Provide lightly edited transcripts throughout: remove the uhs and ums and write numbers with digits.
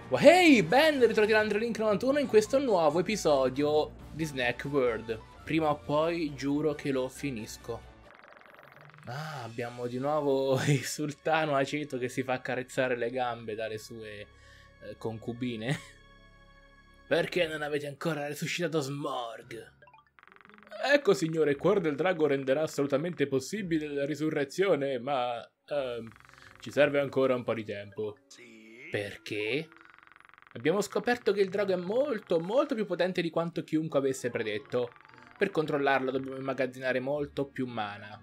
Hey, ben ritrovati da Andrelink91 in questo nuovo episodio di Snack World. Prima o poi giuro che lo finisco. Abbiamo di nuovo il sultano aceto che si fa accarezzare le gambe dalle sue concubine. Perché non avete ancora resuscitato Smorg? Ecco signore, il cuore del drago renderà assolutamente possibile la risurrezione, ma ci serve ancora un po' di tempo. Perché? Abbiamo scoperto che il drago è molto più potente di quanto chiunque avesse predetto. Per controllarlo dobbiamo immagazzinare molto più mana.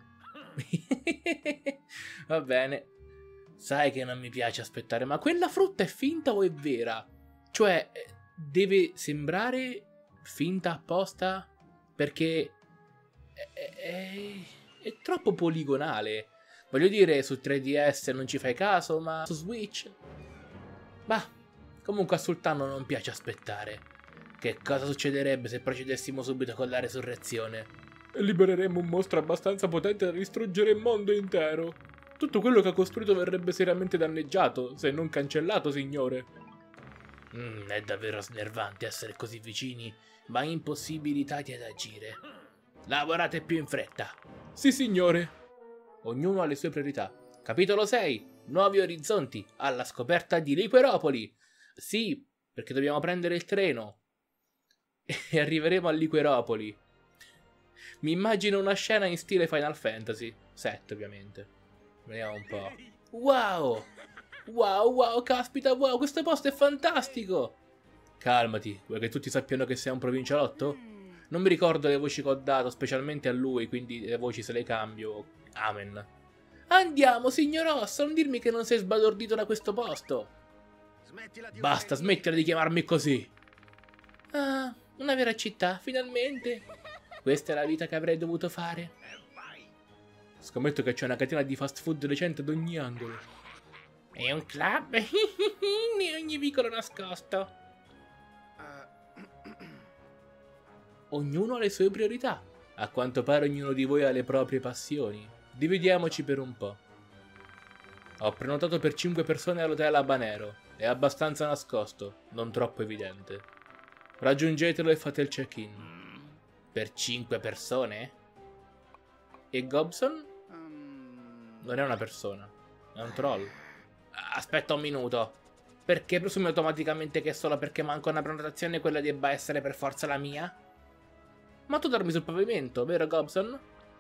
Va bene. Sai che non mi piace aspettare, ma quella frutta è finta o è vera? Cioè, deve sembrare finta apposta? Perché è troppo poligonale. Voglio dire, su 3DS non ci fai caso, ma su Switch? Bah, comunque a Sultano non piace aspettare. Che cosa succederebbe se procedessimo subito con la resurrezione? Libereremmo un mostro abbastanza potente da distruggere il mondo intero. Tutto quello che ha costruito verrebbe seriamente danneggiato, se non cancellato, signore. È davvero snervante essere così vicini, ma impossibilitati ad agire. Lavorate più in fretta. Sì, signore. Ognuno ha le sue priorità. Capitolo 6. Nuovi orizzonti, alla scoperta di Liqueropoli. Sì, perché dobbiamo prendere il treno. E arriveremo a Liqueropoli. Mi immagino una scena in stile Final Fantasy 7, ovviamente. Vediamo un po'. Wow! Wow, caspita, wow, questo posto è fantastico! Calmati, vuoi che tutti sappiano che sei un provincialotto? Non mi ricordo le voci che ho dato, specialmente a lui, quindi le voci se le cambio. Amen. Andiamo, signor Ross, non dirmi che non sei sbalordito da questo posto. Basta, smettila di chiamarmi così. Ah, una vera città, finalmente. Questa è la vita che avrei dovuto fare. Scommetto che c'è una catena di fast food decente ad ogni angolo. È un club? Di ogni vicolo nascosto. Ognuno ha le sue priorità. A quanto pare ognuno di voi ha le proprie passioni. Dividiamoci per un po'. Ho prenotato per 5 persone all'hotel Habanero. È abbastanza nascosto, non troppo evidente. Raggiungetelo e fate il check-in. Per 5 persone? E Gobson? Non è una persona, è un troll. Aspetta un minuto. Perché presumi automaticamente che solo perché manca una prenotazione quella debba essere per forza la mia? Ma tu dormi sul pavimento, vero Gobson?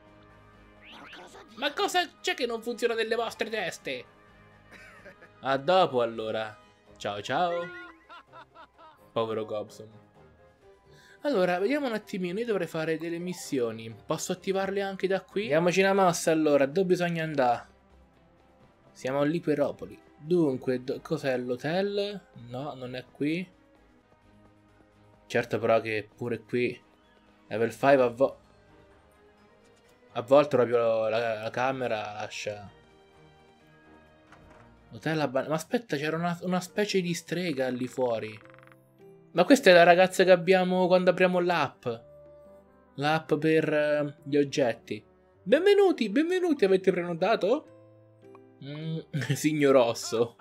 Ma cosa c'è che non funziona nelle vostre teste? A dopo allora. Ciao ciao. Povero Gobson. Allora, vediamo un attimino, io dovrei fare delle missioni. Posso attivarle anche da qui? Diamoci una mossa allora, dove bisogna andare? Siamo a Liqueropoli. Dunque, cos'è l'hotel? No, non è qui. Certo però che pure qui Level 5 a volte proprio la camera lascia. Hotel ma aspetta, c'era una specie di strega lì fuori. Ma questa è la ragazza che abbiamo quando apriamo l'app. L'app per gli oggetti. Benvenuti, benvenuti, avete prenotato? Signor Rosso.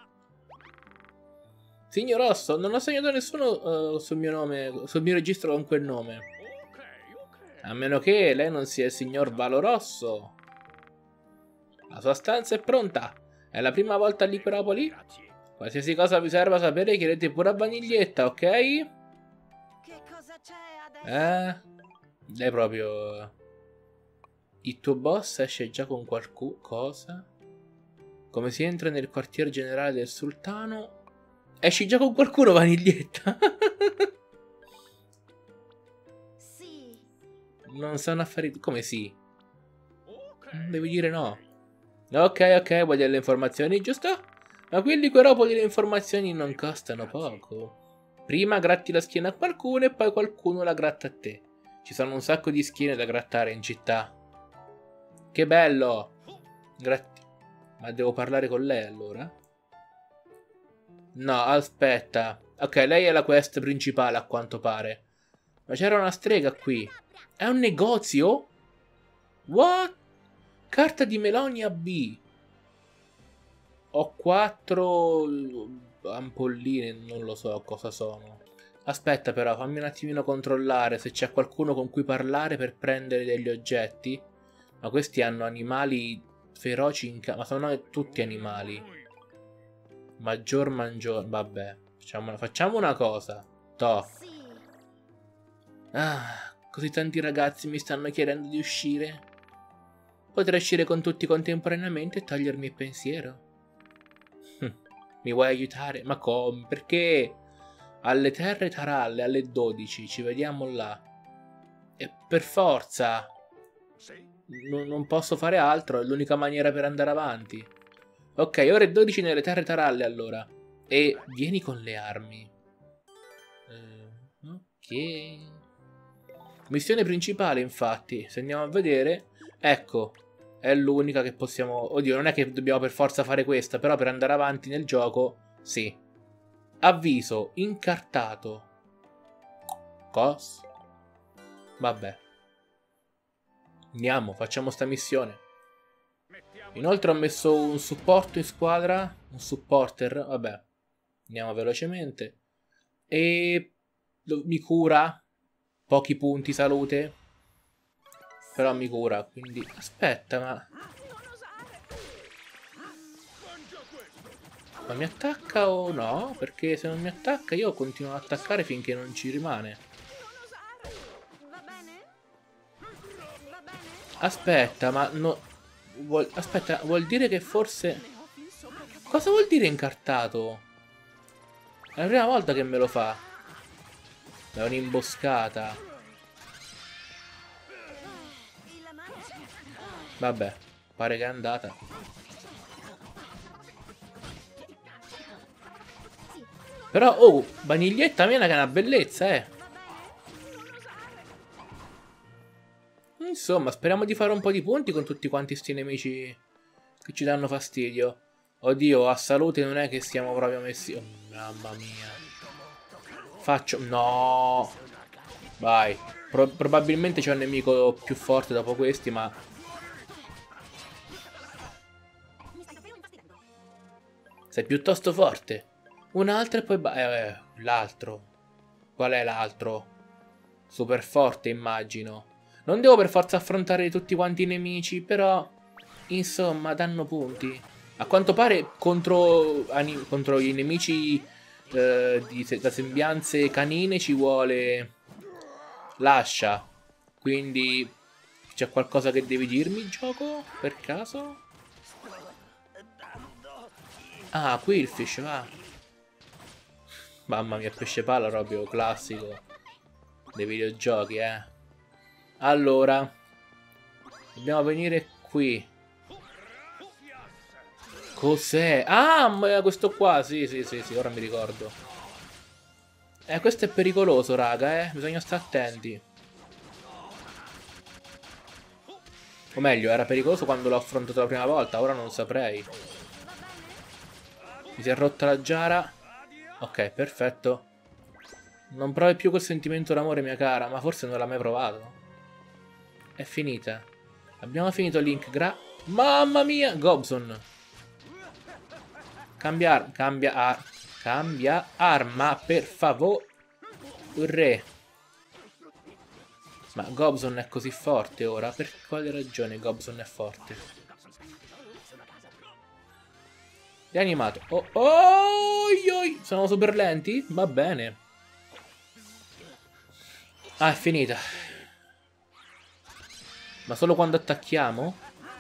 Signor Rosso, non ho segnato nessuno sul mio nome, sul mio registro con quel nome. A meno che lei non sia il signor Valorosso. La sua stanza è pronta. È la prima volta a Liqueropoli? Qualsiasi cosa vi serva sapere chiedete pure a Vaniglietta, ok? Che cosa c'è adesso? Lei proprio... Il tuo boss esce già con qualcuno... Cosa? Come si entra nel quartier generale del sultano... Esci già con qualcuno, Vaniglietta? Sì. Non sono affari... Come sì? Devi dire no. Ok, vuoi delle informazioni, giusto? Ma qui in Liqueropoli le informazioni non costano poco. Prima gratti la schiena a qualcuno e poi qualcuno la gratta a te. Ci sono un sacco di schiene da grattare in città. Che bello! Ma devo parlare con lei allora? No, aspetta. Ok, lei è la quest principale a quanto pare. Ma c'era una strega qui. È un negozio? What? Carta di Melonia B. Ho 4 ampolline, non lo so cosa sono. Aspetta però, fammi un attimino controllare se c'è qualcuno con cui parlare per prendere degli oggetti. Ma questi hanno animali feroci in casa. Ma sono tutti animali. Maggior. Vabbè, facciamo una cosa. Toh. Sì. Ah, così tanti ragazzi mi stanno chiedendo di uscire. Potrei uscire con tutti contemporaneamente e togliermi il pensiero. Mi vuoi aiutare? Ma come? Perché? Alle terre Taralle alle 12, ci vediamo là. E per forza. Non posso fare altro, è l'unica maniera per andare avanti. Ok, ore 12 nelle terre Taralle allora. E vieni con le armi. Ok. Missione principale, infatti, se andiamo a vedere, ecco, è l'unica che possiamo... Oddio, non è che dobbiamo per forza fare questa, però per andare avanti nel gioco, sì. Avviso, incartato. Cos? Vabbè. Andiamo, facciamo sta missione. Inoltre ho messo un supporto in squadra, un supporter, vabbè. Andiamo velocemente. E mi cura. Pochi punti salute. Però mi cura, quindi... Aspetta, ma mi attacca o no? Perché se non mi attacca io continuo ad attaccare finché non ci rimane. Va bene? Va bene? Aspetta, ma no... Aspetta, vuol dire che forse... Cosa vuol dire incartato? È la prima volta che me lo fa. È un'imboscata. Vabbè, pare che è andata. Però, oh, vaniglietta mia che è una bellezza, Insomma, speriamo di fare un po' di punti con tutti quanti sti nemici che ci danno fastidio. Oddio, a salute non è che siamo proprio messi... Oh, mamma mia. Faccio... No! Vai. Probabilmente c'è un nemico più forte dopo questi, ma... Sei piuttosto forte. Un altro e poi... l'altro. Qual è l'altro? Super forte, immagino. Non devo per forza affrontare tutti quanti i nemici, però... Insomma, danno punti. A quanto pare contro i nemici da sembianze canine ci vuole l'ascia. Quindi c'è qualcosa che devi dirmi, gioco? Per caso? Ah, Quillfish, va. Mamma mia, pesce palla proprio classico dei videogiochi, Allora, dobbiamo venire qui. Cos'è? Ah, questo qua, sì, ora mi ricordo. Questo è pericoloso, raga, bisogna stare attenti. O meglio, era pericoloso quando l'ho affrontato la prima volta, ora non saprei. Mi si è rotta la giara. Ok, perfetto. Non provi più quel sentimento d'amore, mia cara, ma forse non l'ha mai provato. È finita. Abbiamo finito Link, Mamma mia, Gobson. Cambia arma, per favore. Ma Gobson è così forte ora? Per quale ragione Gobson è forte? Rianimato. Sono super lenti? Va bene. Ah, è finita. Ma solo quando attacchiamo?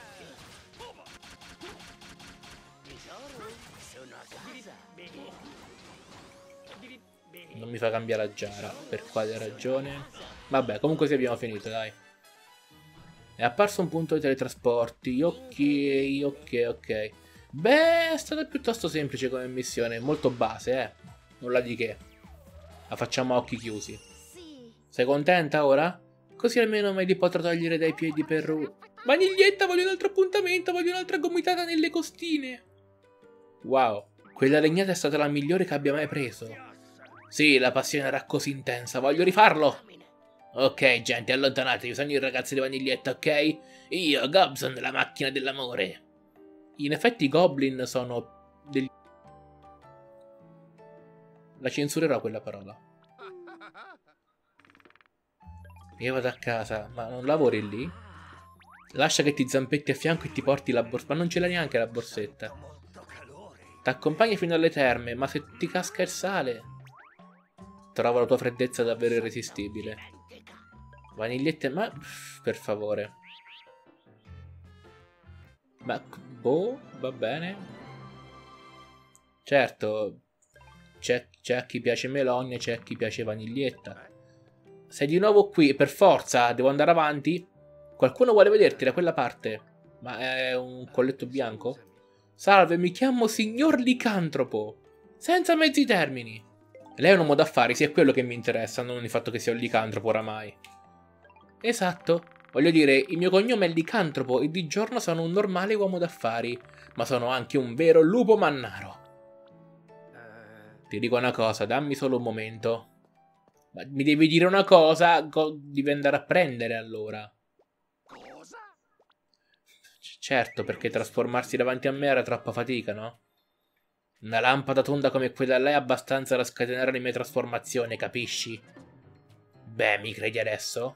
Non mi fa cambiare la giara. Per quale ragione? Vabbè, comunque sì, abbiamo finito, dai. È apparso un punto di teletrasporti. Ok. Beh, è stata piuttosto semplice come missione. Molto base, Nulla di che. La facciamo a occhi chiusi. Sei contenta ora? Così almeno me li potrò togliere dai piedi per... Vaniglietta, voglio un altro appuntamento, voglio un'altra gomitata nelle costine. Wow, quella legnata è stata la migliore che abbia mai preso. Sì, la passione era così intensa, voglio rifarlo. Ok, gente, allontanatevi, sono i ragazzi di Vaniglietta, ok? Io, Gobson, la macchina dell'amore. In effetti i Goblin sono degli... La censurerò quella parola. Io vado a casa. Ma non lavori lì? Lascia che ti zampetti a fianco e ti porti la borsa. Ma non ce l'ha neanche la borsetta. T'accompagni fino alle terme, ma se ti casca il sale... Trovo la tua freddezza davvero irresistibile. Vanigliette, ma... per favore. Ma... boh, va bene. Certo, c'è a chi piace Melogna, c'è a chi piace Vaniglietta. Sei di nuovo qui, per forza, devo andare avanti? Qualcuno vuole vederti da quella parte? Ma è un colletto bianco? Salve, mi chiamo signor Licantropo. Senza mezzi termini. Lei è un uomo d'affari, sì, è quello che mi interessa, non il fatto che sia un licantropo oramai. Esatto. Voglio dire, il mio cognome è Licantropo e di giorno sono un normale uomo d'affari, ma sono anche un vero lupo mannaro. Ti dico una cosa, dammi solo un momento. Ma mi devi dire una cosa, devi andare a prendere allora. Cosa? Certo, perché trasformarsi davanti a me era troppa fatica, no? Una lampada tonda come quella là è abbastanza da scatenare le mie trasformazioni, capisci? Beh, mi credi adesso?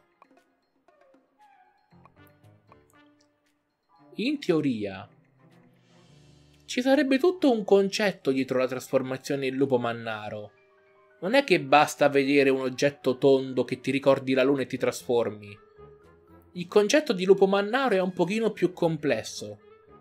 In teoria ci sarebbe tutto un concetto dietro la trasformazione in lupo mannaro. Non è che basta vedere un oggetto tondo che ti ricordi la luna e ti trasformi. Il concetto di lupo mannaro è un pochino più complesso.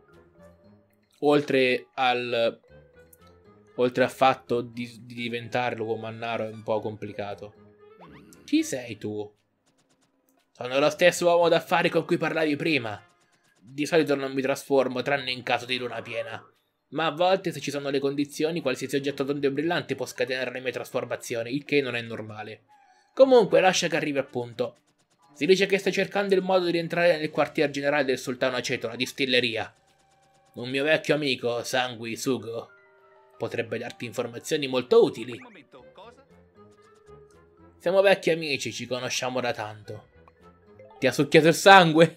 Oltre al fatto di diventare lupo mannaro è un po' complicato. Chi sei tu? Sono lo stesso uomo d'affari con cui parlavi prima. Di solito non mi trasformo, tranne in caso di luna piena. Ma a volte, se ci sono le condizioni, qualsiasi oggetto tondo e brillante può scatenare le mie trasformazioni, il che non è normale. Comunque, lascia che arrivi al punto. Si dice che stai cercando il modo di rientrare nel quartier generale del Sultano Aceto, la distilleria. Un mio vecchio amico, Sangui Sugo, potrebbe darti informazioni molto utili. Un momento, cosa? Siamo vecchi amici, ci conosciamo da tanto. Ti ha succhiato il sangue?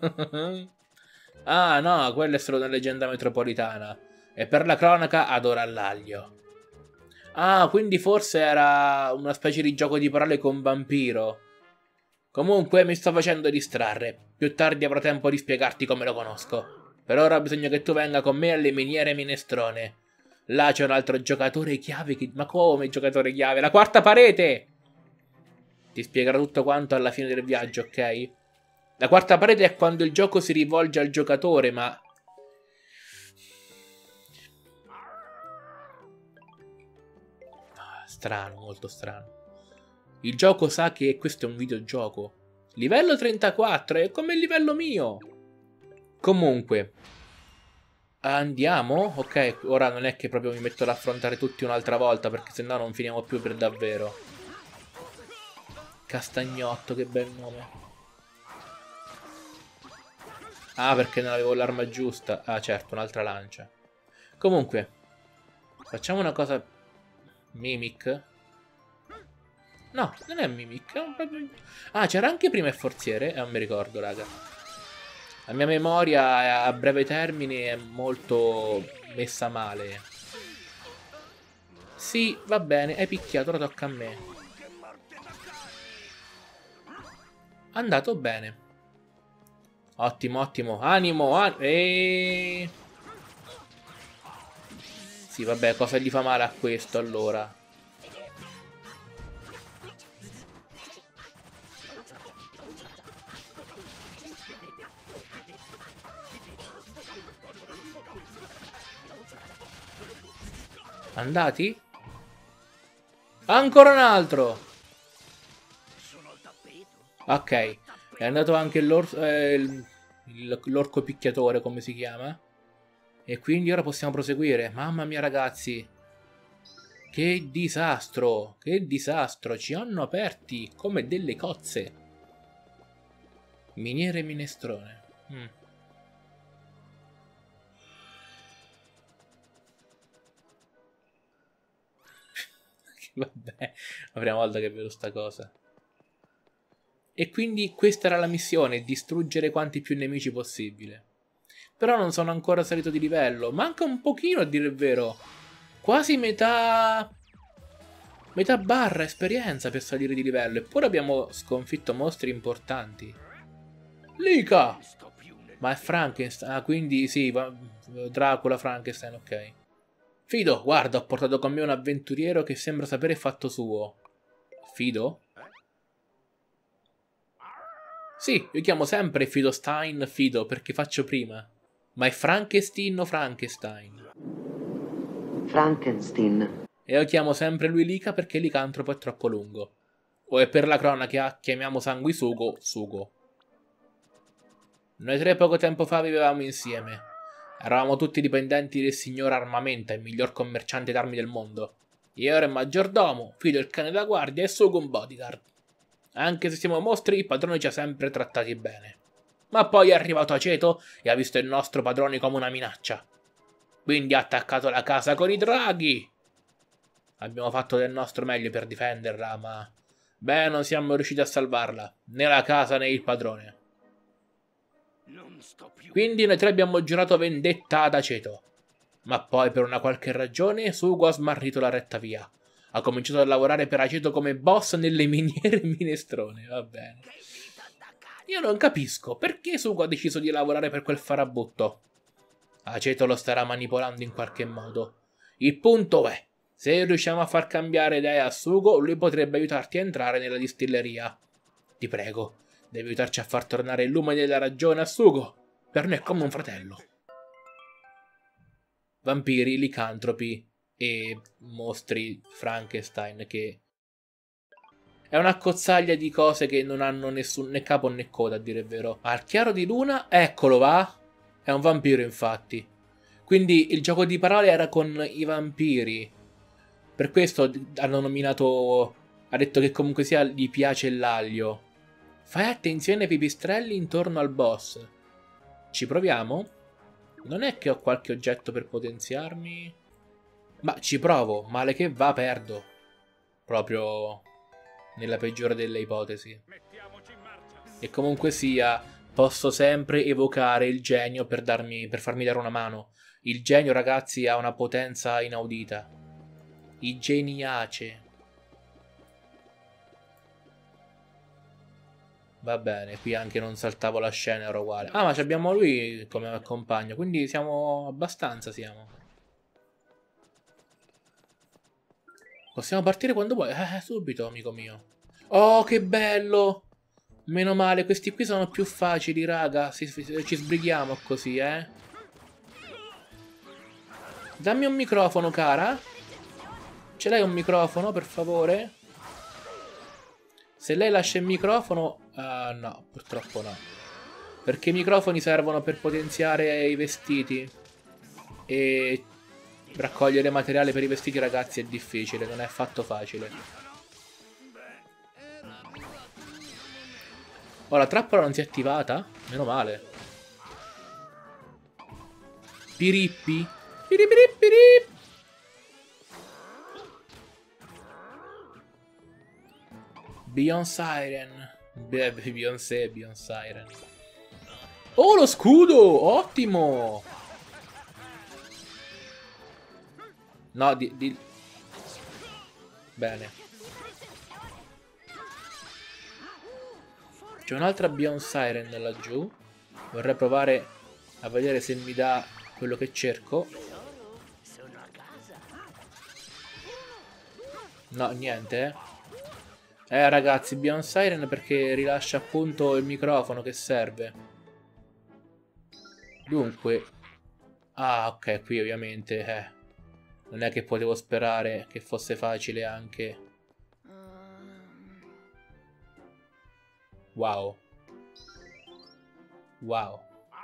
Ah, no, quella è solo una leggenda metropolitana. E per la cronaca adora l'aglio. Ah, quindi forse era una specie di gioco di parole con vampiro. Comunque mi sto facendo distrarre. Più tardi avrò tempo di spiegarti come lo conosco. Per ora ho bisogno che tu venga con me alle miniere Minestrone. Là c'è un altro giocatore chiave che... Ma come giocatore chiave? La quarta parete! Ti spiegherò tutto quanto alla fine del viaggio, ok? La quarta parete è quando il gioco si rivolge al giocatore, ma... Strano, molto strano. Il gioco sa che questo è un videogioco. Livello 34, è come il livello mio. Comunque. Andiamo? Ok, ora non è che proprio mi metto ad affrontare tutti un'altra volta, perché sennò non finiamo più per davvero. Castagnotto, che bel nome. Ah, perché non avevo l'arma giusta. Ah, certo, un'altra lancia. Comunque, facciamo una cosa... Mimic? No, non è Mimic, è proprio... Ah, c'era anche prima il forziere? Non mi ricordo, raga. La mia memoria a breve termine è molto messa male. Sì, va bene, hai picchiato, ora tocca a me. Andato bene. Ottimo, ottimo. Animo, Sì, vabbè, cosa gli fa male a questo, allora? Andati? Ancora un altro! Ok, è andato anche l'orco picchiatore, come si chiama? E quindi ora possiamo proseguire. Mamma mia, ragazzi. Che disastro! Che disastro! Ci hanno aperti come delle cozze. Miniere Minestrone. Vabbè, la prima volta che vedo sta cosa. E quindi questa era la missione, distruggere quanti più nemici possibile. Però non sono ancora salito di livello, manca un pochino a dire il vero. Quasi metà Metà barra esperienza per salire di livello. Eppure abbiamo sconfitto mostri importanti. Lika! Ma è Frankenstein. Ah, quindi sì, Dracula, Frankenstein, ok. Fido, guarda, ho portato con me un avventuriero che sembra sapere il fatto suo. Fido? Sì, io chiamo sempre Fido Stein Fido perché faccio prima. Ma è Frankenstein o Frankenstein? Frankenstein. E io chiamo sempre lui Lika perché licantropo è troppo lungo. O è per la cronaca, chiamiamo sanguisugo Sugo. Noi tre poco tempo fa vivevamo insieme. Eravamo tutti dipendenti del signor Armamenta, il miglior commerciante d'armi del mondo. Io ero il maggiordomo, Fido il cane da guardia e Sugo un bodyguard. Anche se siamo mostri, il padrone ci ha sempre trattati bene. Ma poi è arrivato Aceto e ha visto il nostro padrone come una minaccia. Quindi ha attaccato la casa con i draghi. Abbiamo fatto del nostro meglio per difenderla, ma... beh, non siamo riusciti a salvarla. Né la casa né il padrone. Quindi noi tre abbiamo giurato vendetta ad Aceto. Ma poi per una qualche ragione Sugo ha smarrito la retta via. Ha cominciato a lavorare per Aceto come boss nelle miniere minestrone, va bene. Io non capisco perché Sugo ha deciso di lavorare per quel farabutto. Aceto lo starà manipolando in qualche modo. Il punto è, se riusciamo a far cambiare idea a Sugo, lui potrebbe aiutarti a entrare nella distilleria. Ti prego, devi aiutarci a far tornare il lume della ragione a Sugo. Per noi è come un fratello. Vampiri, licantropi e mostri Frankenstein, che è una cozzaglia di cose che non hanno nessun né capo né coda, a dire il vero. Al chiaro di luna, eccolo va, è un vampiro infatti. Quindi il gioco di parole era con i vampiri. Per questo hanno nominato, ha detto che comunque sia gli piace l'aglio. Fai attenzione ai pipistrelli intorno al boss. Ci proviamo? Non è che ho qualche oggetto per potenziarmi? Ma ci provo, male che va perdo. Proprio nella peggiore delle ipotesi. E comunque sia, posso sempre evocare il genio per farmi dare una mano. Il genio, ragazzi, ha una potenza inaudita. I geniace. Va bene, qui anche non saltavo la scena, era uguale. Ah, ma abbiamo lui come compagno, quindi siamo abbastanza, siamo. Possiamo partire quando vuoi? Subito, amico mio. Oh, che bello! Meno male, questi qui sono più facili, raga. Ci sbrighiamo così, eh. Dammi un microfono, cara. Ce l'hai un microfono, per favore? Se lei lascia il microfono... Ah, no, purtroppo no. Perché i microfoni servono per potenziare i vestiti. E... raccogliere materiale per i vestiti, ragazzi, è difficile, non è affatto facile. Oh, la trappola non si è attivata? Meno male. Pirippi. Piripiripirip. Beyond Siren. Beyoncé, Beyond Siren. Oh, lo scudo! Ottimo! No, bene. C'è un'altra Beyond Siren laggiù. Vorrei provare a vedere se mi dà quello che cerco. No, niente, ragazzi, Beyond Siren perché rilascia appunto il microfono che serve. Dunque. Ah, ok, qui ovviamente, non è che potevo sperare che fosse facile anche. Wow. Wow.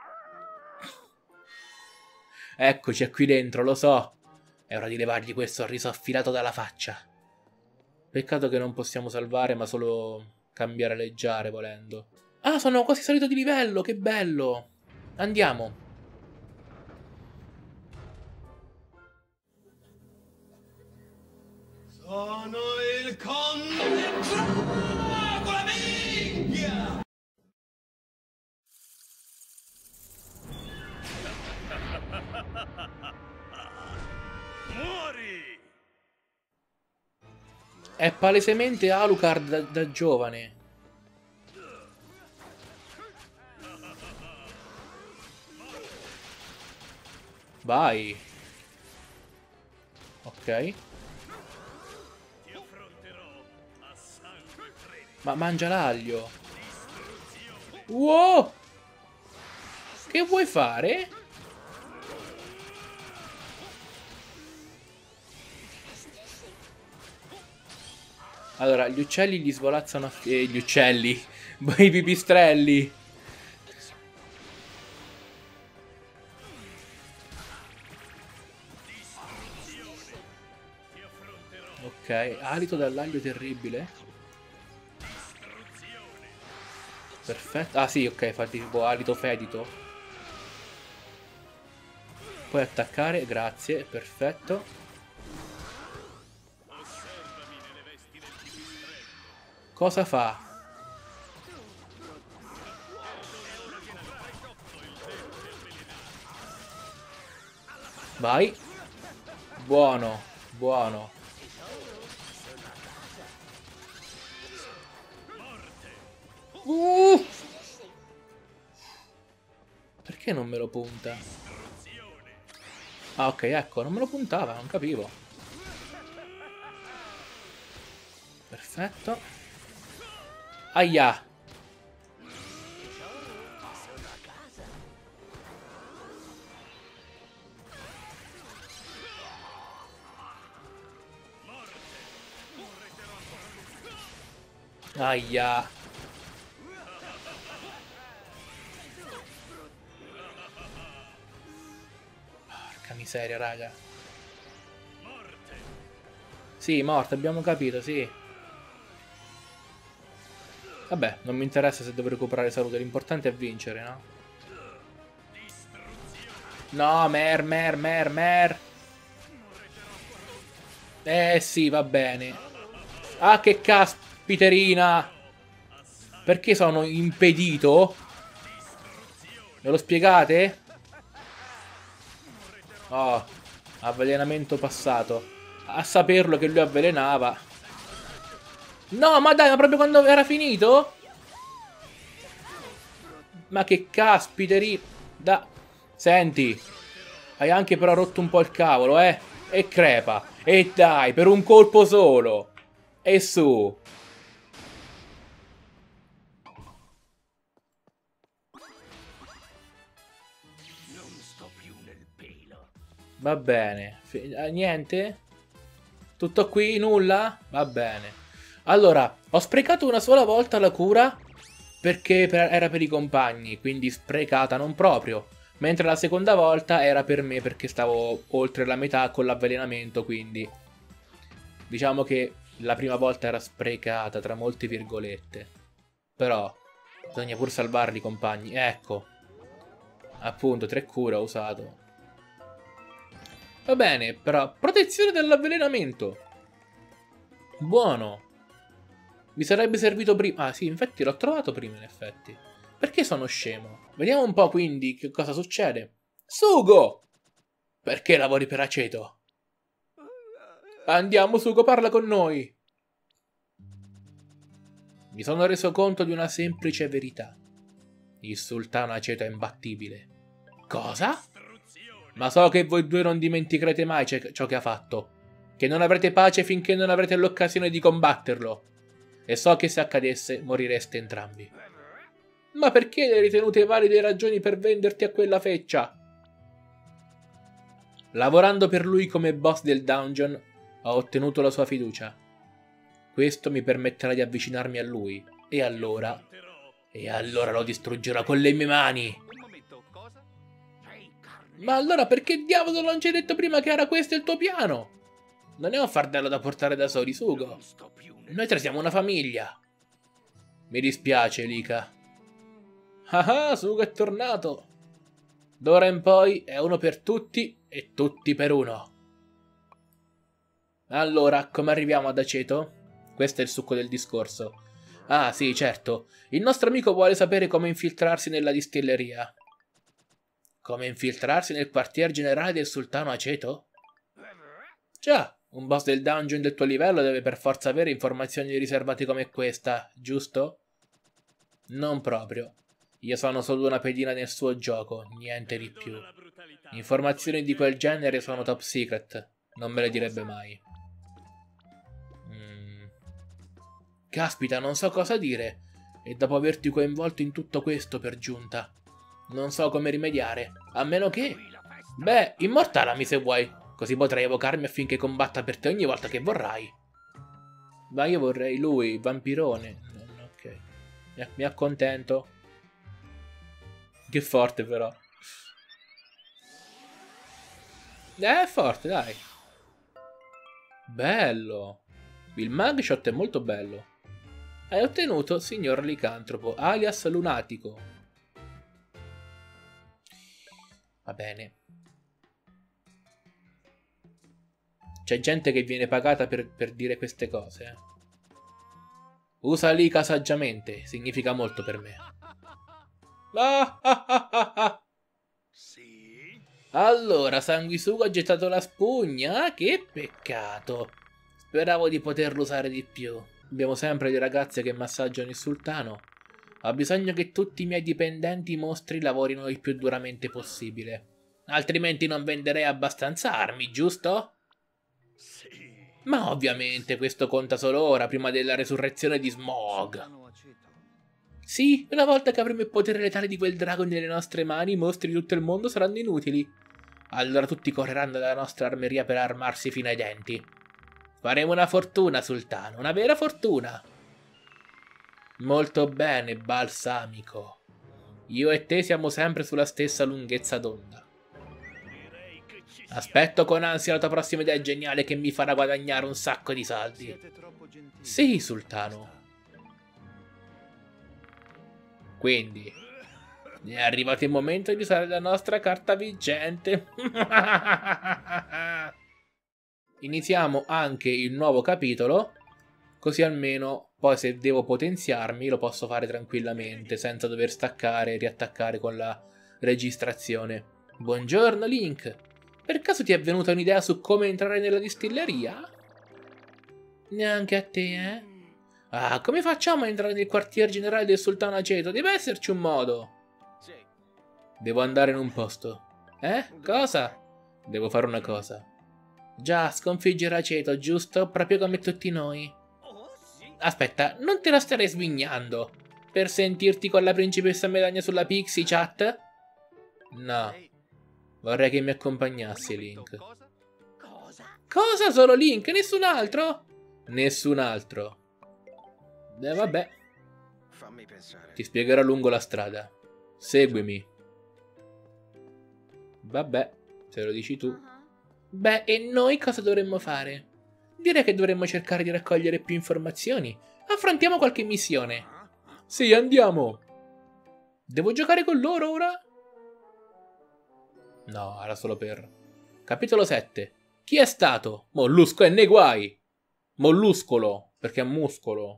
Eccoci, è qui dentro, lo so. È ora di levargli questo riso affilato dalla faccia. Peccato che non possiamo salvare, ma solo cambiare leggiare volendo. Ah, sono quasi salito di livello, che bello. Andiamo. Sono il conde Dracula, minchia! Muori! È palesemente Alucard da giovane. Vai. Ok. Ma mangia l'aglio. Wow! Che vuoi fare? Allora, gli uccelli gli svolazzano gli uccelli. I pipistrelli. Ok, alito dall'aglio terribile. Perfetto. Ah sì, ok, fa tipo alito fedito. Puoi attaccare, grazie, perfetto. Cosa fa? Vai. Buono, buono. Perché non me lo punta? Ah, ok, ecco, non me lo puntava, non capivo. Perfetto. Aia. Aia. Porca miseria, raga. Sì, morto, abbiamo capito, sì. Vabbè, non mi interessa se devo recuperare salute, l'importante è vincere, no? No, mer. Sì, va bene. Ah, che caspiterina. Perché sono impedito? Me lo spiegate? Oh, avvelenamento passato. A saperlo che lui avvelenava. No, ma dai, ma proprio quando era finito? Ma che caspiteri. Senti, hai anche però rotto un po' il cavolo, eh? E crepa. E dai, per un colpo solo. E su. Va bene. Niente? Tutto qui? Nulla? Va bene. Allora, ho sprecato una sola volta la cura perché era per i compagni, quindi sprecata non proprio. Mentre la seconda volta era per me perché stavo oltre la metà con l'avvelenamento, quindi diciamo che la prima volta era sprecata tra molte virgolette. Però bisogna pur salvarli i compagni. Ecco. Appunto, 3 cure ho usato. Va bene, però protezione dall'avvelenamento. Buono. Mi sarebbe servito prima. Ah sì, infatti l'ho trovato prima in effetti. Perché sono scemo? Vediamo un po' quindi che cosa succede. Sugo! Perché lavori per aceto? Andiamo, Sugo, parla con noi. Mi sono reso conto di una semplice verità. Il sultano aceto è imbattibile. Cosa? Ma so che voi due non dimenticherete mai ciò che ha fatto. Che non avrete pace finché non avrete l'occasione di combatterlo. E so che se accadesse morireste entrambi. Ma perché le hai ritenute valide ragioni per venderti a quella feccia? Lavorando per lui come boss del dungeon, ho ottenuto la sua fiducia. Questo mi permetterà di avvicinarmi a lui. E allora lo distruggerò con le mie mani. Ma allora perché diavolo non ci hai detto prima che era questo il tuo piano? Non è un fardello da portare da soli, Sugo. Noi tre siamo una famiglia. Mi dispiace, Lika. Ah, Sugo è tornato. D'ora in poi è uno per tutti e tutti per uno. Allora, come arriviamo ad aceto? Questo è il succo del discorso. Ah, sì, certo. Il nostro amico vuole sapere come infiltrarsi nella distilleria. Come infiltrarsi nel quartier generale del sultano aceto? Già, Un boss del dungeon del tuo livello deve per forza avere informazioni riservate come questa, giusto? Non proprio. Io sono solo una pedina nel suo gioco, niente di più. Informazioni di quel genere sono top secret, non me le direbbe mai. Caspita, non so cosa dire. E dopo averti coinvolto in tutto questo per giunta, non so come rimediare, a meno che... Beh, immortalami se vuoi. Così potrai evocarmi affinché combatta per te ogni volta che vorrai. Ma io vorrei lui, vampirone. Ok. Mi accontento. Che forte però. È forte, dai. Bello. Il mugshot è molto bello. Hai ottenuto signor licantropo, alias lunatico. Va bene. C'è gente che viene pagata per dire queste cose. Usa l'ica saggiamente, significa molto per me. Sì? Allora, sanguisugo ha gettato la spugna? Che peccato. Speravo di poterlo usare di più. Abbiamo sempre le ragazze che massaggiano il sultano. Ho bisogno che tutti i miei dipendenti mostri lavorino il più duramente possibile. Altrimenti non venderei abbastanza armi, giusto? Sì. Ma ovviamente questo conta solo ora, prima della resurrezione di Smog. Sì, una volta che avremo il potere letale di quel drago nelle nostre mani, i mostri di tutto il mondo saranno inutili. Allora tutti correranno dalla nostra armeria per armarsi fino ai denti. Faremo una fortuna, sultano, una vera fortuna. Molto bene, balsamico. Io e te siamo sempre sulla stessa lunghezza d'onda. Direi che ci Aspetto con ansia la tua prossima idea geniale che mi farà guadagnare un sacco di soldi. Siete troppo gentili. Sì, sultano. Quindi, è arrivato il momento di usare la nostra carta vincente. Iniziamo anche il nuovo capitolo, così almeno poi se devo potenziarmi lo posso fare tranquillamente, senza dover staccare e riattaccare con la registrazione. Buongiorno Link, per caso ti è venuta un'idea su come entrare nella distilleria? Neanche a te, eh? Ah, come facciamo a entrare nel quartier generale del sultano Aceto? Deve esserci un modo. Sì. Devo andare in un posto. Cosa? Devo fare una cosa. Già, sconfiggere Aceto, giusto? Proprio come tutti noi. Oh, sì. Aspetta, non te la starei svignando? Per sentirti con la principessa Melania sulla Pixie Chat? No, Ehi, vorrei che mi accompagnassi, Link. cosa? Cosa? Cosa? Solo Link? Nessun altro? Nessun altro. Vabbè, Fammi pensare. ti spiegherò lungo la strada. Seguimi. Vabbè, se lo dici tu. Beh, e noi cosa dovremmo fare? Direi che dovremmo cercare di raccogliere più informazioni. Affrontiamo qualche missione. Sì, andiamo. Devo giocare con loro ora? No, era solo per... Capitolo 7. Chi è stato? Mollusco e nei guai. Molluscolo, perché è muscolo.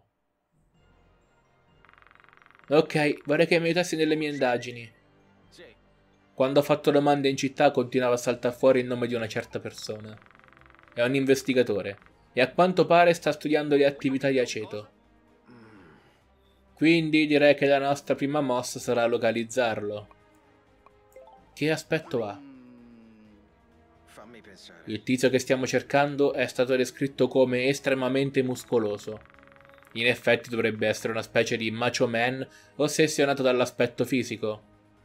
Ok, vorrei che mi aiutassi nelle mie indagini. Sì. Quando ho fatto domande in città continuava a saltare fuori il nome di una certa persona. È un investigatore e a quanto pare sta studiando le attività di Aceto. Quindi direi che la nostra prima mossa sarà localizzarlo. Che aspetto ha? Fammi pensare. Il tizio che stiamo cercando è stato descritto come estremamente muscoloso. In effetti dovrebbe essere una specie di macho man ossessionato dall'aspetto fisico.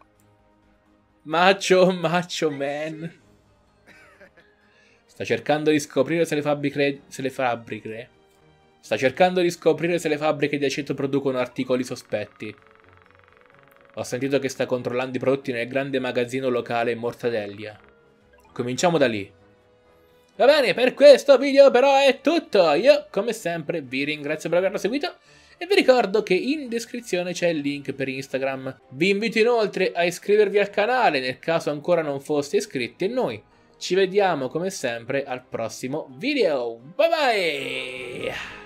Macho man. Sta cercando di scoprire se le fabbriche Sta cercando di scoprire se le fabbriche di aceto producono articoli sospetti. Ho sentito che sta controllando i prodotti nel grande magazzino locale Mortadellia. Cominciamo da lì. Va bene, per questo video però è tutto. Io, come sempre, vi ringrazio per averlo seguito e vi ricordo che in descrizione c'è il link per Instagram. Vi invito inoltre a iscrivervi al canale nel caso ancora non foste iscritti e noi ci vediamo come sempre al prossimo video. Bye bye!